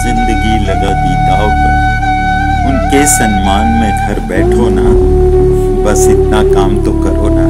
जिंदगी लगा दी दाव पर। उनके सम्मान में घर बैठो ना, बस इतना काम तो करो ना।